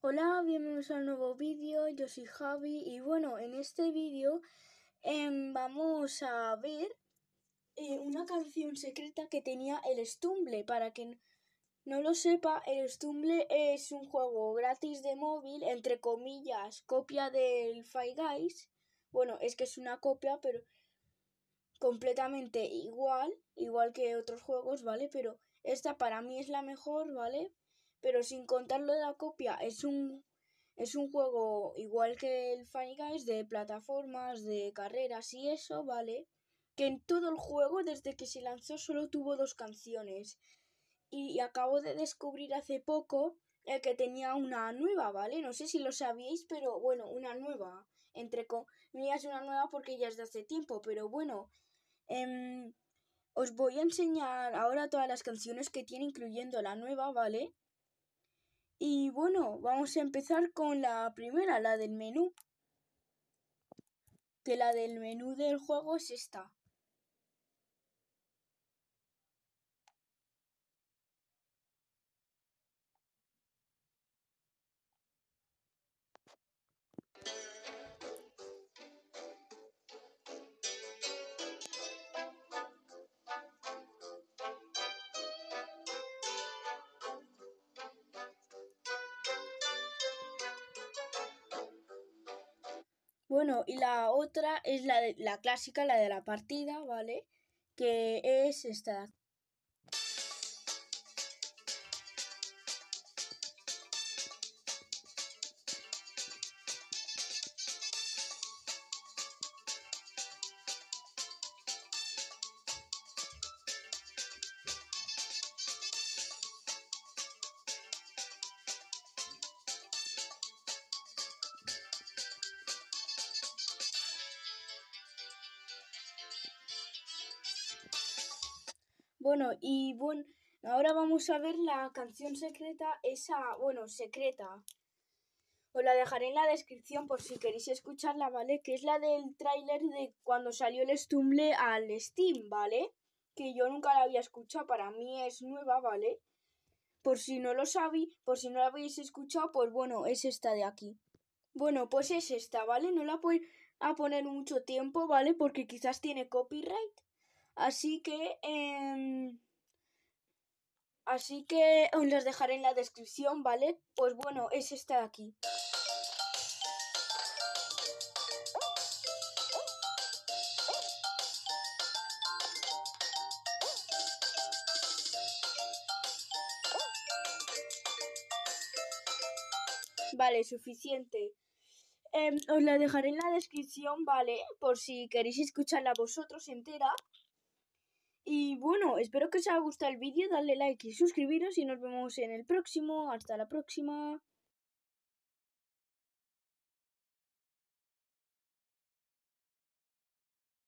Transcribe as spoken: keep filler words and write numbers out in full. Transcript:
Hola, bienvenidos al nuevo vídeo, yo soy Javi y bueno, en este vídeo eh, vamos a ver eh, una canción secreta que tenía el Stumble. Para quien no lo sepa, el Stumble es un juego gratis de móvil, entre comillas, copia del Fall Guys. Bueno, es que es una copia, pero completamente igual, igual que otros juegos, ¿vale? Pero esta para mí es la mejor, ¿vale? Pero sin contarlo de la copia, es un es un juego igual que el Fall Guys, de plataformas, de carreras y eso, ¿vale? Que en todo el juego, desde que se lanzó, solo tuvo dos canciones. Y, y acabo de descubrir hace poco eh, que tenía una nueva, ¿vale? No sé si lo sabíais, pero bueno, una nueva. Entre comillas, una nueva porque ya es de hace tiempo, pero bueno. em, Os voy a enseñar ahora todas las canciones que tiene, incluyendo la nueva, ¿vale? Y bueno, vamos a empezar con la primera, la del menú. Que la del menú del juego es esta. Bueno, y la otra es la, de, la clásica, la de la partida, ¿vale? Que es esta. Bueno, y bueno, ahora vamos a ver la canción secreta, esa, bueno, secreta. Os la dejaré en la descripción por si queréis escucharla, ¿vale? Que es la del tráiler de cuando salió el Stumble al Steam, ¿vale? Que yo nunca la había escuchado, para mí es nueva, ¿vale? Por si no lo sabéis, por si no la habéis escuchado, pues bueno, es esta de aquí. Bueno, pues es esta, ¿vale? No la voy a poner mucho tiempo, ¿vale? Porque quizás tiene copyright. Así que... Eh... Así que os las dejaré en la descripción, ¿vale? Pues bueno, es esta de aquí. Vale, suficiente. Eh, os la dejaré en la descripción, ¿vale? Por si queréis escucharla vosotros entera. Y bueno, espero que os haya gustado el vídeo, dadle like y suscribiros y nos vemos en el próximo. Hasta la próxima.